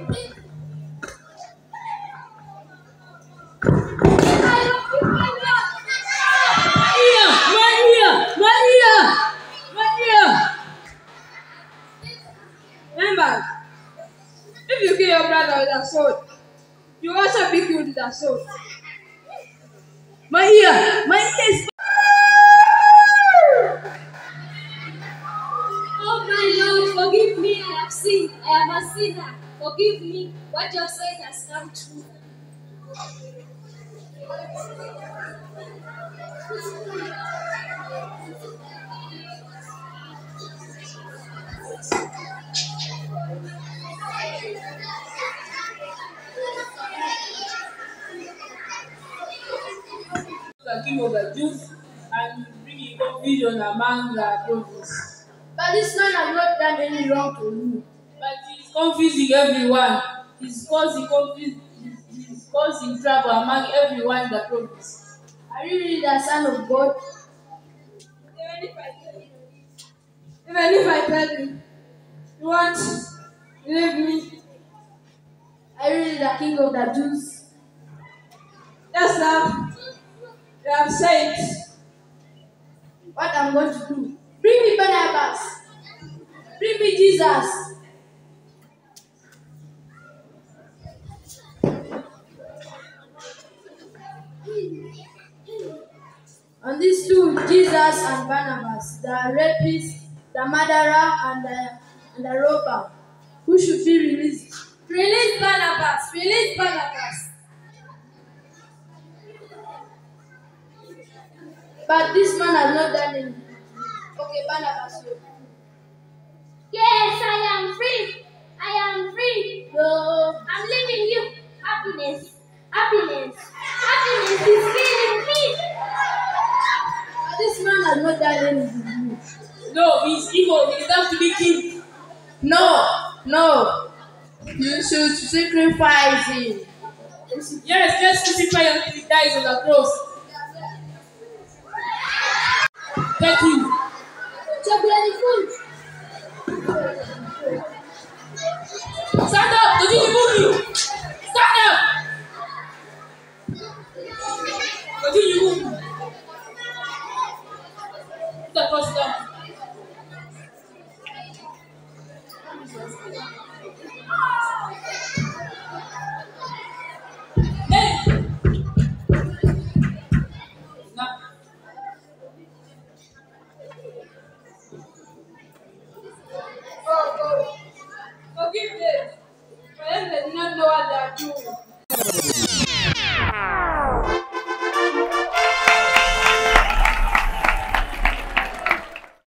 Remember, if you kill your brother with a sword, you also be killed with a sword. My ear is. Oh my Lord, forgive me, I have sinned. I am a sinner. Forgive me. What you have said has come true. The king of the Jews and bringing confusion among the prophets. But this man has not done any wrong to you. But he's confusing everyone. He's causing trouble among everyone in the province. Are you really the Son of God? Even if I tell you, you won't believe me. Are you really the King of the Jews? Just now, you have said what I'm going to do. Bring me Barnabas. Bring me Jesus. And these two, Jesus and Barnabas, the rapist, the murderer, and the robber, who should be released. Release Barnabas. Release Barnabas. But this man has not done anything. Okay, Barnabas. Yes, I am free. I am free. No. I'm leaving you. Happiness. Happiness. Happiness is filling me. But this man has not done anything. no, he's evil. He deserves to be killed. No. You should sacrifice him. Yes, just crucify him until he dies on the cross. Thank you.